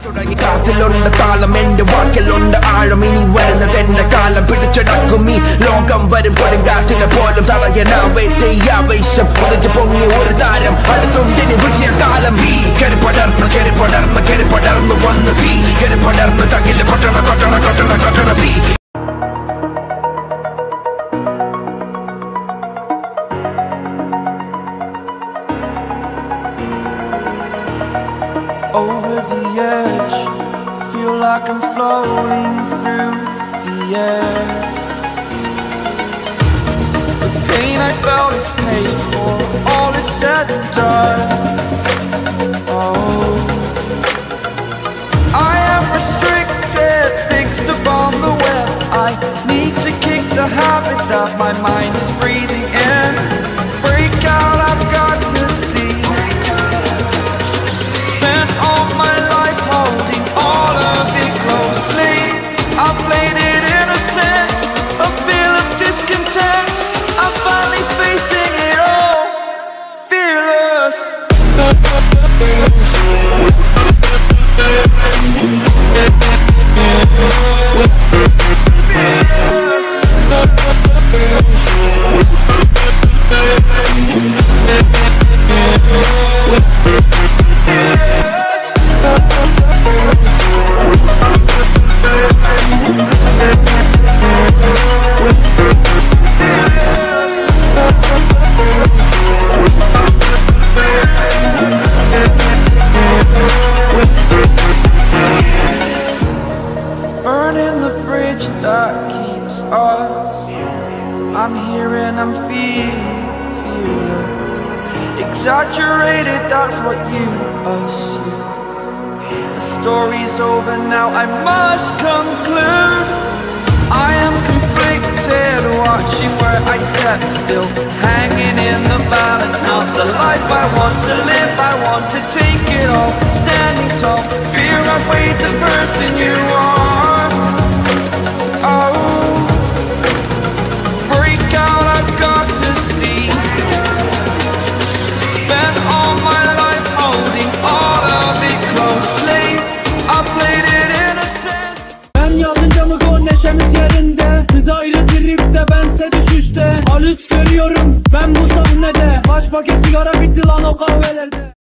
കാത്തിലുണ്ട് താളം എന്റെ വാക്കിലുണ്ട് ആഴം ഇനി വരുന്നതെന്റെ കാലം പിടിച്ചടക്കും ഈ ലോകം വരും കൊടുങ്കാറ്റിനെ പോലും തടയാനാവേറ്റ ഈ ആവേശം ഒന്നിച്ച് പൊങ്ങി ഒരു താരം അടുത്തുണ്ടിനി വിജയകാലം ഈ കെറിപ്പടർന്ന് വന്ന് തീ കെറിപ്പടർന്ന് തകില് കൊട്ടണ തീ. Over the edge, feel like I'm floating through the air. The pain I felt is paid for, all is said and done. Oh, I am restricted, fixed upon the web. I need to kick the habit that my mind is breathing in. Break out, I've got to see. Spent all my life holding all of it closely. I played it innocent, a feel of discontent. I'm finally facing it all, fearless. Burning the bridge that keeps us. I'm here and I'm feeling fearless. Exaggerated, that's what you assume. The story's over now, I must conclude. I am conflicted, watching where I step still, hanging in the balance. Not the life I want to live, I want to take it all. Standing tall, fear outweighed the person you are. Oh, break out, I've got to see. Spent all my life holding all of it closely. I played it innocent. Ben yazınca mı gol neşemiz yerinde, siz ayrı tripte bense düşüşte. Halüs görüyorum ben bu sahnede, kaç paket sigara bitti lan o kahvelerde.